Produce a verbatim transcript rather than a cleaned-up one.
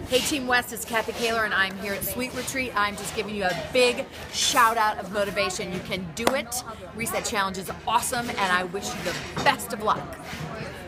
Hey Team West, it's Kath Kaehler and I'm here at Sweet Retreat. I'm just giving you a big shout out of motivation. You can do it. Reset Challenge is awesome and I wish you the best of luck.